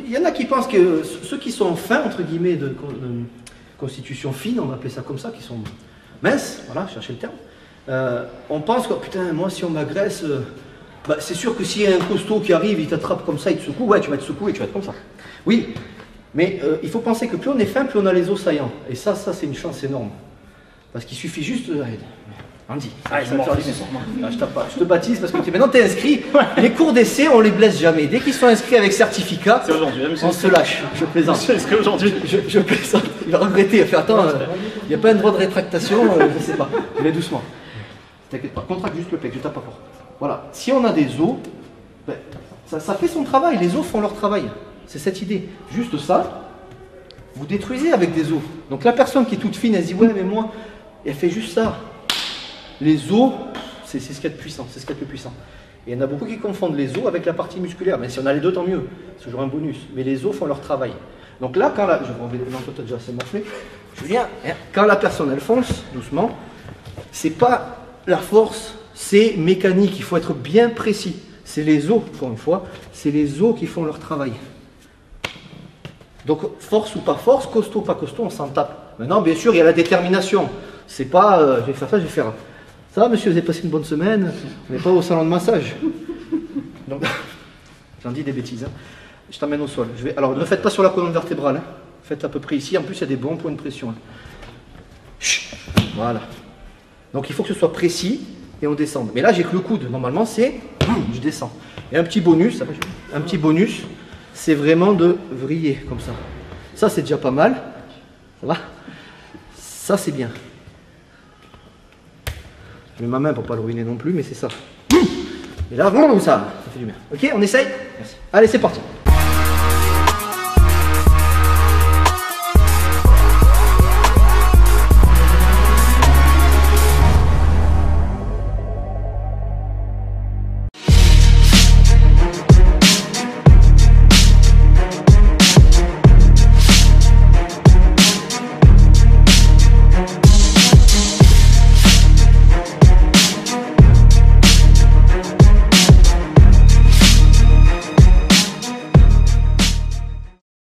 il y en a qui pensent que ceux qui sont fins, entre guillemets, de constitution fine, on va appeler ça comme ça, qui sont minces, voilà, cherchez le terme, on pense que, putain, moi, si on m'agresse, bah, c'est sûr que s'il y a un costaud qui arrive, il t'attrape comme ça, il te secoue, ouais, tu vas te secouer et tu vas être comme ça. Oui, mais il faut penser que plus on est fin, plus on a les os saillants. Et ça c'est une chance énorme. Parce qu'il suffit juste de... Andy, je te baptise parce que maintenant tu es inscrit. Les cours d'essai, on les blesse jamais. Dès qu'ils sont inscrits avec certificat, on se lâche. Je plaisante. Je plaisante. Il va regretter. Il va faire attends, il n'y a pas un droit de rétractation, je ne sais pas. Je vais doucement. T'inquiète pas, contracte juste le pec, je tape pas fort. Voilà. Si on a des os, ben, ça fait son travail. Les os font leur travail. C'est cette idée. Juste ça, vous détruisez avec des os. Donc la personne qui est toute fine, elle se dit ouais mais moi, elle fait juste ça. Les os, c'est ce qu'il y a de puissant, c'est ce qu'il y a de plus puissant. Et il y en a beaucoup qui confondent les os avec la partie musculaire. Mais si on a les deux, tant mieux. C'est toujours un bonus. Mais les os font leur travail. Donc là, quand la... Je vais enlever... Non, toi, t'as déjà assez morflé. Julien, quand la personne, elle fonce, doucement, c'est pas la force, c'est mécanique. Il faut être bien précis. C'est les os, encore une fois, c'est les os qui font leur travail. Donc, force ou pas force, costaud ou pas costaud, on s'en tape. Maintenant, bien sûr, il y a la détermination. C'est pas, je vais faire ça, je vais faire... Ça va, monsieur, vous avez passé une bonne semaine? On n'est pas au salon de massage. Donc, j'en dis des bêtises. Hein. Je t'emmène au sol. Alors, ne faites pas sur la colonne vertébrale. Hein. Faites à peu près ici. En plus, il y a des bons points de pression. Hein. Chut. Voilà. Donc, il faut que ce soit précis et on descende. Mais là, j'ai que le coude. Normalement, c'est... Je descends. Et un petit bonus, c'est vraiment de vriller comme ça. Ça, c'est déjà pas mal. Ça va? Ça, c'est bien. Je mets ma main pour pas le ruiner non plus, mais c'est ça. Et là, ça fait du bien. Ok, on essaye? Merci. Allez, c'est parti.